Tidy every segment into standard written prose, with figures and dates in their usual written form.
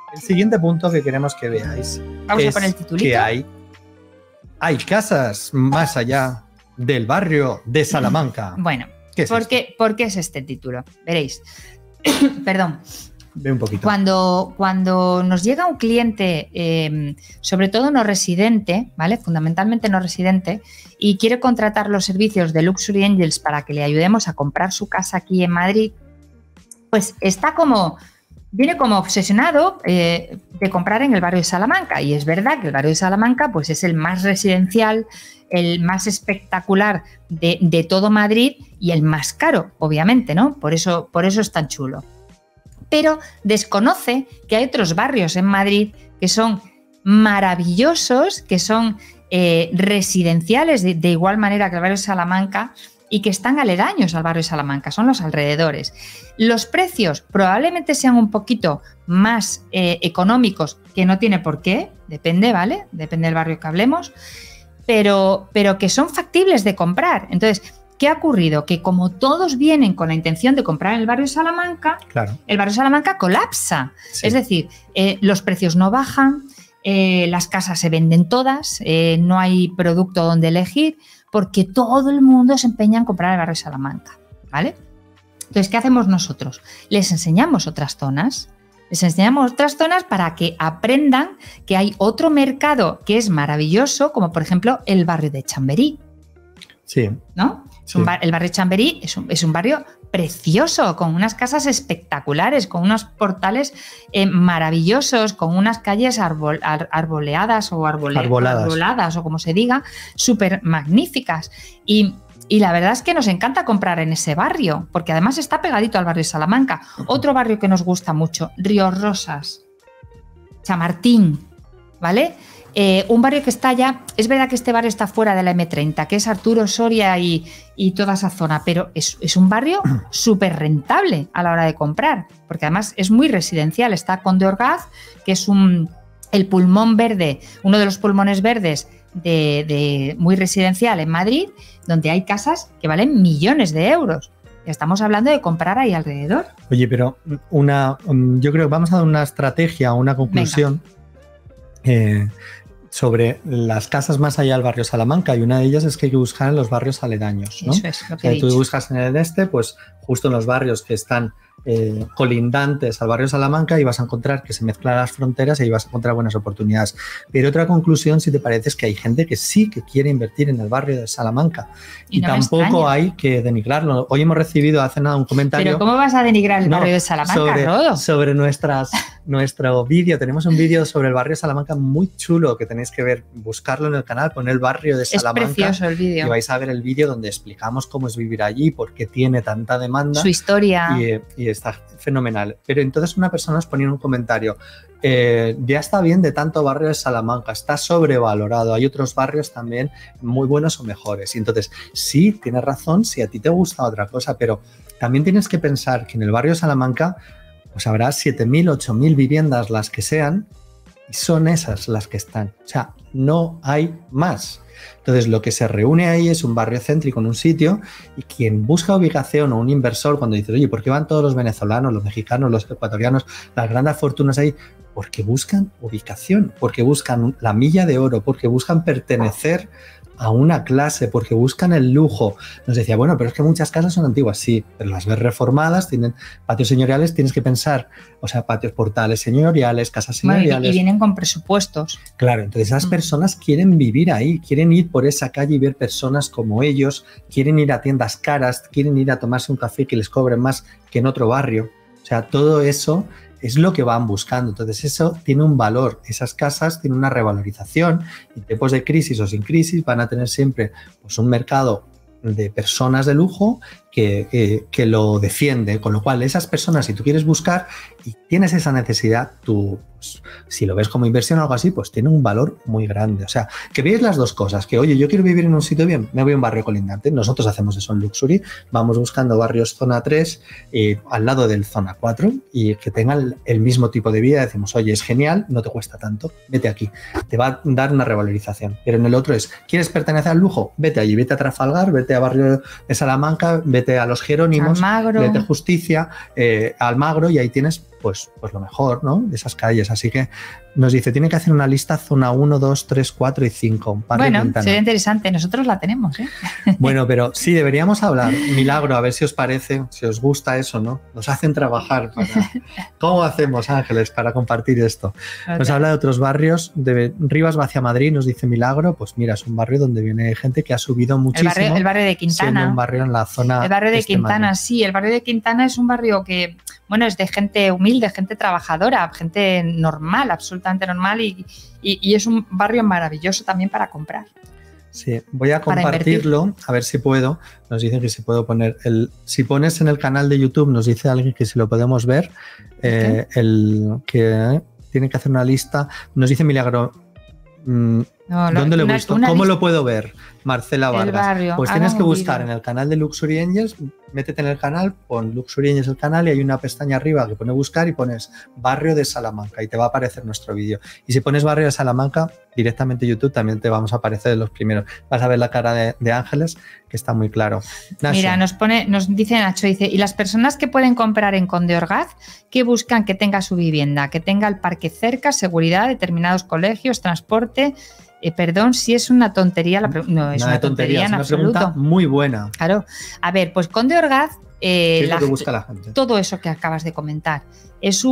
El siguiente punto que queremos que veáis Vamos es a poner el titulito. que hay casas más allá del barrio de Salamanca. Bueno, ¿Qué es ¿por qué es este título? Veréis. Perdón. Ve un poquito. Cuando nos llega un cliente, sobre todo no residente, ¿vale? Fundamentalmente no residente, y quiere contratar los servicios de Luxury Angels para que le ayudemos a comprar su casa aquí en Madrid, pues viene como obsesionado de comprar en el barrio de Salamanca. Y es verdad que el barrio de Salamanca pues, es el más residencial, el más espectacular de todo Madrid y el más caro, obviamente, ¿no? Por eso es tan chulo. Pero desconoce que hay otros barrios en Madrid que son maravillosos, que son residenciales de igual manera que el barrio de Salamanca y que están aledaños al barrio de Salamanca, son los alrededores. Los precios probablemente sean un poquito más económicos, que no tiene por qué, depende, ¿vale? Depende del barrio que hablemos, pero que son factibles de comprar. Entonces, ¿qué ha ocurrido? Que como todos vienen con la intención de comprar en el barrio de Salamanca, claro, el barrio de Salamanca colapsa. Sí. Es decir, los precios no bajan, las casas se venden todas, no hay producto donde elegir, porque todo el mundo se empeña en comprar el barrio de Salamanca, ¿vale? Entonces, ¿qué hacemos nosotros? Les enseñamos otras zonas. Les enseñamos otras zonas para que aprendan que hay otro mercado que es maravilloso, como por ejemplo el barrio de Chamberí. Sí. ¿No? Sí. El barrio de Chamberí es un barrio precioso, con unas casas espectaculares, con unos portales maravillosos, con unas calles arboleadas o arboladas o como se diga, súper magníficas. Y la verdad es que nos encanta comprar en ese barrio, porque además está pegadito al barrio de Salamanca. Otro barrio que nos gusta mucho, Ríos Rosas, Chamartín, ¿vale? Un barrio que está ya, es verdad que este barrio está fuera de la M30, que es Arturo Soria y toda esa zona, pero es un barrio súper rentable a la hora de comprar, porque además es muy residencial. Está Conde Orgaz, que es el pulmón verde, uno de los pulmones verdes de muy residencial en Madrid, donde hay casas que valen millones de euros. Estamos hablando de comprar ahí alrededor. Oye, pero yo creo que vamos a dar una estrategia, una conclusión sobre las casas más allá del barrio Salamanca, y una de ellas es que hay que buscar en los barrios aledaños, ¿no? Eso es lo que he dicho. Tú buscas en el este, pues justo en los barrios que están colindantes al barrio Salamanca, y vas a encontrar que se mezclan las fronteras y ahí vas a encontrar buenas oportunidades. Pero otra conclusión, si te parece, es que hay gente que sí que quiere invertir en el barrio de Salamanca y no tampoco hay que denigrarlo. Hoy hemos recibido hace nada un comentario. ¿Pero cómo vas a denigrar el barrio de Salamanca, Rodo? Sobre nuestro vídeo. Tenemos un vídeo sobre el barrio de Salamanca muy chulo que tenéis que ver, buscarlo en el canal, poner el barrio de Salamanca. Es precioso el vídeo. Y vais a ver el vídeo donde explicamos cómo es vivir allí, por qué tiene tanta demanda. Su historia. Y está fenomenal. Pero entonces una persona nos ponía en un comentario, ya está bien de tanto barrio de Salamanca, está sobrevalorado, hay otros barrios también muy buenos o mejores. Y entonces, sí, tienes razón, si a ti te gusta otra cosa, pero también tienes que pensar que en el barrio de Salamanca pues habrá 7.000, 8.000 viviendas, las que sean, y son esas las que están. O sea, no hay más. Entonces, lo que se reúne ahí es un barrio céntrico en un sitio, y quien busca ubicación, o un inversor, cuando dice, oye, ¿por qué van todos los venezolanos, los mexicanos, los ecuatorianos, las grandes fortunas ahí? Porque buscan ubicación, porque buscan la milla de oro, porque buscan pertenecer a una clase, porque buscan el lujo. Nos decía, bueno, pero es que muchas casas son antiguas, sí, pero las ves reformadas, tienen patios señoriales, tienes que pensar, o sea, patios portales señoriales, casas señoriales. Y vienen con presupuestos. Claro, entonces esas personas quieren vivir ahí, quieren ir por esa calle y ver personas como ellos, quieren ir a tiendas caras, quieren ir a tomarse un café que les cobren más que en otro barrio. O sea, todo eso es lo que van buscando. Entonces eso tiene un valor. Esas casas tienen una revalorización. En tiempos de crisis o sin crisis van a tener siempre pues, un mercado de personas de lujo que lo defiende. Con lo cual, esas personas, si tú quieres buscar y tienes esa necesidad, tú, pues, si lo ves como inversión o algo así, pues tiene un valor muy grande. O sea, que veis las dos cosas. Que, oye, yo quiero vivir en un sitio bien, me voy a un barrio colindante. Nosotros hacemos eso en Luxury. Vamos buscando barrios zona 3 al lado del zona 4 y que tengan el mismo tipo de vida. Decimos, oye, es genial, no te cuesta tanto, vete aquí. Te va a dar una revalorización. Pero en el otro es, ¿quieres pertenecer al lujo? Vete allí, vete a Trafalgar, vete a barrio de Salamanca, vete a los Jerónimos, vete a Justicia, Almagro, y ahí tienes pues lo mejor, ¿no? De esas calles. Así que nos dice, tiene que hacer una lista zona 1, 2, 3, 4 y 5. Bueno, sería interesante. Nosotros la tenemos, ¿eh? Bueno, pero sí, deberíamos hablar. Milagro, a ver si os parece, si os gusta eso, ¿no? Nos hacen trabajar. ¿Cómo hacemos, Ángeles, para compartir esto? Nos habla de otros barrios, de Rivas hacia Madrid, nos dice Milagro. Pues mira, es un barrio donde viene gente que ha subido muchísimo. El barrio de Quintana. Un barrio en la zona. El barrio de Quintana, sí. El barrio de Quintana es un barrio que, bueno, es de gente humilde, gente trabajadora, gente normal, absolutamente normal, y es un barrio maravilloso también para comprar. Sí, voy a compartirlo, a ver si puedo. Nos dicen que si puedo poner si pones en el canal de YouTube, nos dice alguien que si lo podemos ver, el que tiene que hacer una lista. Nos dice Milagro, ¿dónde lo he visto? ¿Cómo lo puedo ver? Marcela Vargas. Pues tienes que buscar en el canal de Luxury Angels, métete en el canal, pon Luxury Angels el canal y hay una pestaña arriba que pone buscar y pones Barrio de Salamanca y te va a aparecer nuestro vídeo. Y si pones Barrio de Salamanca, directamente YouTube también te vamos a aparecer de los primeros. Vas a ver la cara de Ángeles, que está muy claro. Nacho. Mira, nos dice Nacho, dice, y las personas que pueden comprar en Conde Orgaz, que buscan que tenga su vivienda, que tenga el parque cerca, seguridad, determinados colegios, transporte. Perdón si es una tontería. No, es una tontería en absoluto. Pregunta muy buena. Claro. A ver, pues Conde Orgaz, ¿qué es lo que busca la gente? Todo eso que acabas de comentar. Se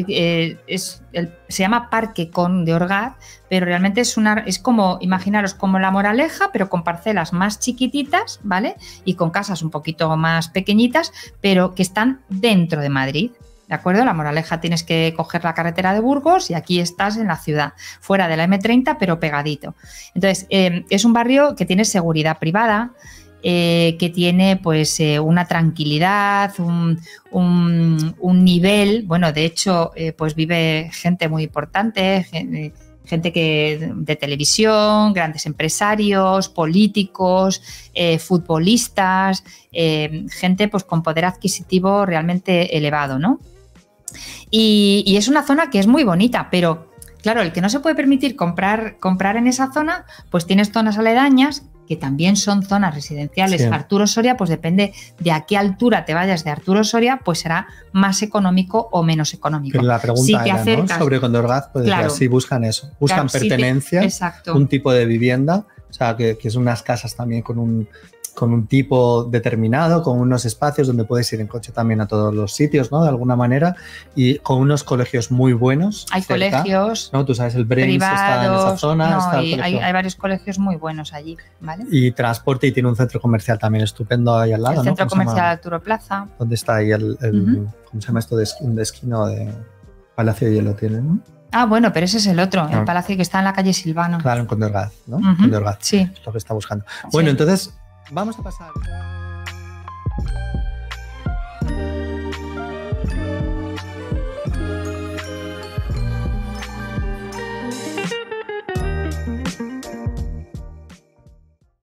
llama Parque Conde Orgaz, pero realmente es como, imaginaros, como La Moraleja, pero con parcelas más chiquititas, ¿vale? Y con casas un poquito más pequeñitas, pero que están dentro de Madrid. ¿De acuerdo? La Moraleja tienes que coger la carretera de Burgos y aquí estás en la ciudad, fuera de la M30, pero pegadito. Entonces, es un barrio que tiene seguridad privada, que tiene pues una tranquilidad, un nivel. Bueno, de hecho, pues vive gente muy importante, gente de televisión, grandes empresarios, políticos, futbolistas, gente pues con poder adquisitivo realmente elevado, ¿no? Y es una zona que es muy bonita, pero claro, el que no se puede permitir comprar en esa zona, pues tienes zonas aledañas que también son zonas residenciales. Sí. Arturo Soria, pues depende de a qué altura te vayas de Arturo Soria, pues será más económico o menos económico. Pero la pregunta era, ¿no? Sobre Conde Orgaz, pues claro, si buscan eso, buscan pertenencia, un tipo de vivienda, o sea, que es unas casas también con un tipo determinado, con unos espacios donde puedes ir en coche también a todos los sitios, ¿no? De alguna manera, y con unos colegios muy buenos. Hay cerca, colegios, ¿no? Tú sabes, el Brems está en esa zona. No, está hay varios colegios muy buenos allí, ¿vale? Y transporte, y tiene un centro comercial también estupendo ahí al lado, el ¿no? Centro Comercial Arturo Plaza. ¿Dónde está ahí ¿cómo se llama esto? De esquina de Palacio de Hielo tiene, ¿no? Ah, bueno, pero ese es el otro, el palacio que está en la calle Silvano. Claro, en Conde Orgaz, ¿no? Conde Orgaz, sí. es lo que está buscando. Bueno, sí. Entonces, vamos a pasar.